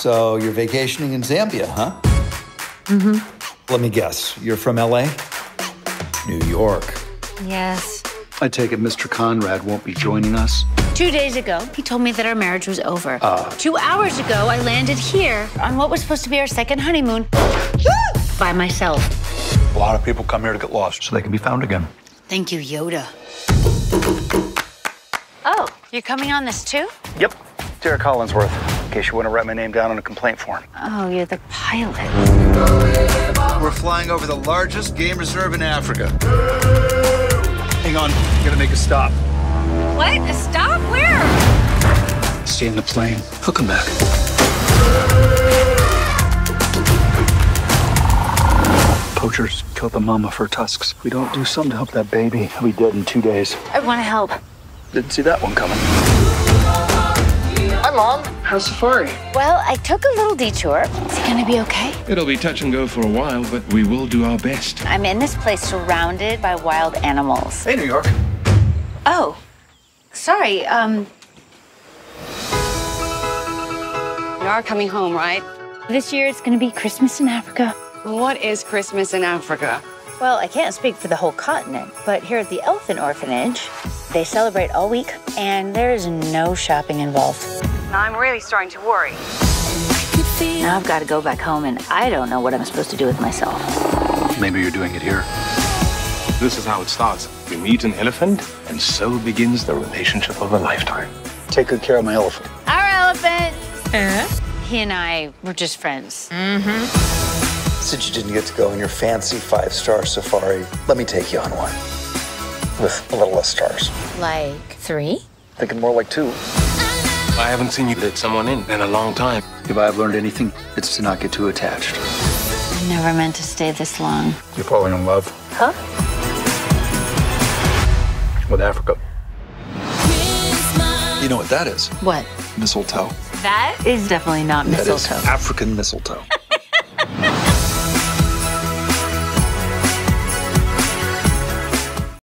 So you're vacationing in Zambia, huh? Let me guess. You're from LA? New York. Yes. I take it Mr. Conrad won't be joining us? 2 days ago, he told me that our marriage was over. 2 hours ago, I landed here on what was supposed to be our second honeymoon by myself. A lot of people come here to get lost so they can be found again. Thank you, Yoda. Oh, you're coming on this too? Yep. Derek Hollinsworth, in case you want to write my name down on a complaint form. Oh, you're the pilot. We're flying over the largest game reserve in Africa. Hang on, gotta make a stop. What? A stop? Where? Stay in the plane. He'll come back. Poachers killed the mama for tusks. If we don't do something to help that baby, he'll be dead in 2 days. I want to help. Didn't see that one coming. Hi, Mom. How's Safari? Well, I took a little detour. Is he gonna be okay? It'll be touch and go for a while, but we will do our best. I'm in this place surrounded by wild animals. Hey, New York. Oh, sorry. You are coming home, right? This year it's gonna be Christmas in Africa. What is Christmas in Africa? Well, I can't speak for the whole continent, but here at the Elephant Orphanage, they celebrate all week, and there is no shopping involved. Now I'm really starting to worry. Now I've got to go back home, and I don't know what I'm supposed to do with myself. Maybe you're doing it here. This is how it starts. We meet an elephant, and so begins the relationship of a lifetime. Take good care of my elephant. Our elephant! He and I were just friends. Since you didn't get to go on your fancy 5-star safari, let me take you on one. With a little less stars. Like 3? Thinking more like 2. I haven't seen you let someone in a long time. If I have learned anything, it's to not get too attached. I never meant to stay this long. You're falling in love. Huh? With Africa. You know what that is? What? Mistletoe. That is definitely not That is mistletoe. African mistletoe.